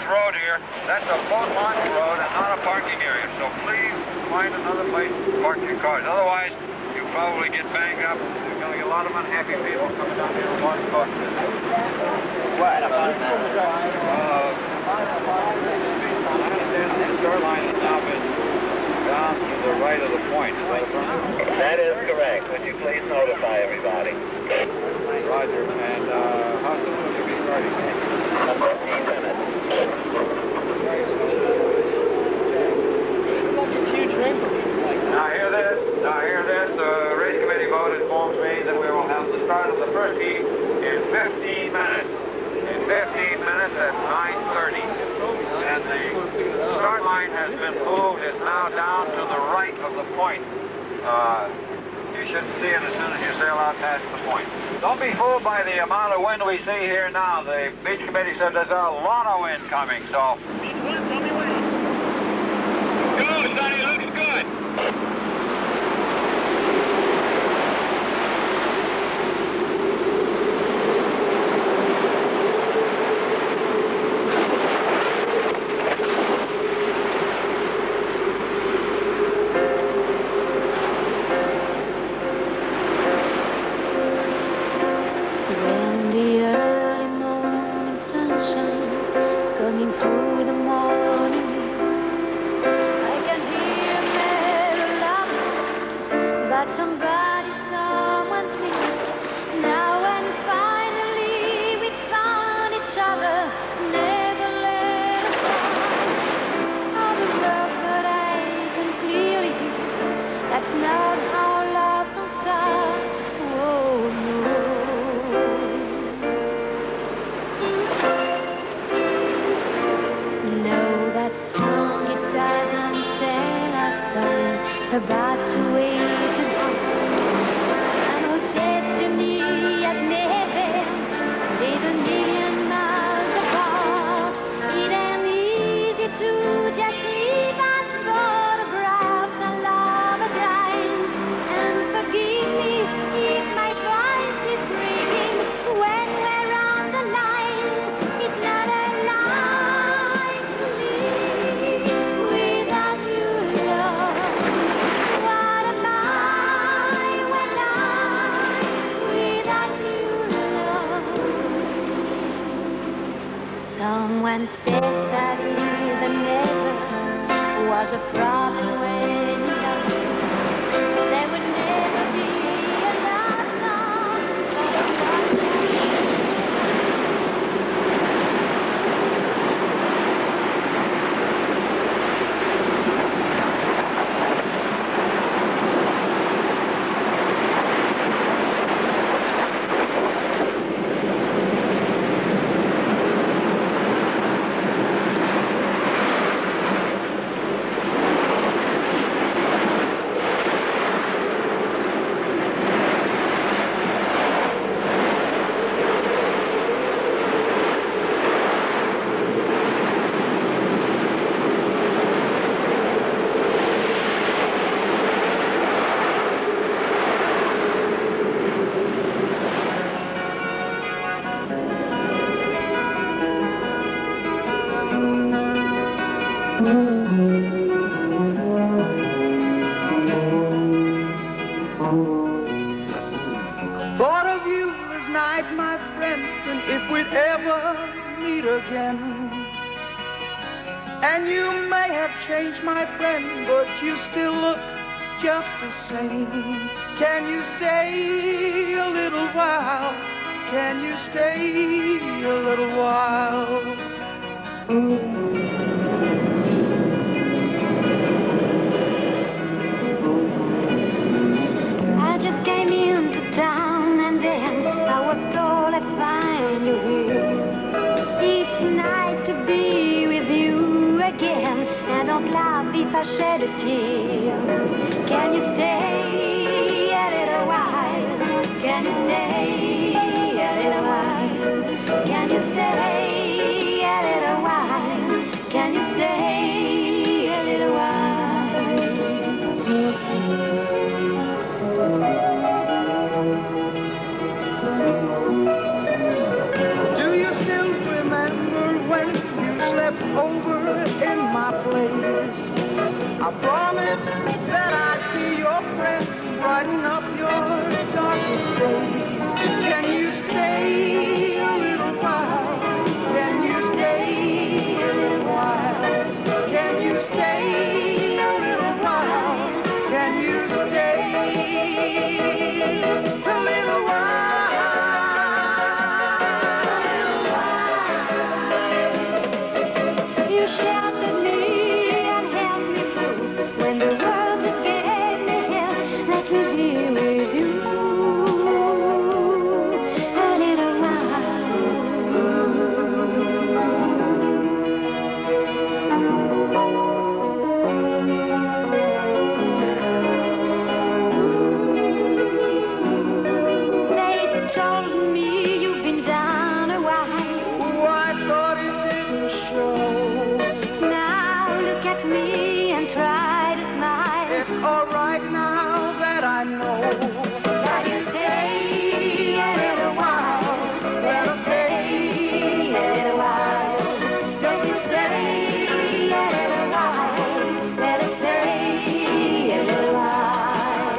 road here. That's a boat launch road and not a parking area. So please find another place to park your cars. Otherwise, you'll probably get banged up. There's going to be a lot of unhappy people coming down here to watch boats. What about that? The shoreline has now been down to the right of the point. Is that affirmative? That is correct. Would you please notify everybody? Roger. And how soon will you be starting? 15 minutes. This huge rainbow. Now hear this. The race committee vote informs me that we will have the start of the first heat in 15 minutes. In 15 minutes at 9:30. And the start line has been moved. It's now down to the right of the point. You should see it as soon as you sail out past the point. Don't be fooled by the amount of wind we see here now. The beach committee said there's a lot of wind coming, so... Go, Sonny, looks good. When the early morning sun shines, coming through the morning wind, I can hear a mellow love song that someone's missed. Now and finally we found each other, never let us down. Oh, the love that I can clearly hear, that's not how love songs start. Oh, no. Song, it doesn't tell us time about to wake up. And whose destiny has never lived a million miles apart. It ain't easy to just leave and photograph the lover's lines. And forgive me if my voice is breaking when we're on the line. It's not a lie to me. Someone said that either never was a problem when you loved. There would never be a love song for a Thought of you this night, my friend, and if we'd ever meet again. And you may have changed, my friend, but you still look just the same. Can you stay a little while? Can you stay a little while? I just came into town and then I was told I'd find you here. It's nice to be with you again. I don't laugh if I shed a tear. Can you stay a little while? Can you stay a little while? Can you stay a little while? Can you stay a little while? Do you still remember when you slept over in my place. I promised that I'd be your friend, brighten up your darkest days. Can you stay a little while? Can you stay a little while? Can you stay a little while? Can you stay a little while? You sheltered me and held me through when the world just gave me hell. Let me be with you a little while. They told me you've been down a while. Oh, I thought it didn't show. Now look at me and try to smile. It's all right now that I know. Can you stay a little while? Let us stay a little while. Just you stay a little while. Let us stay a little while.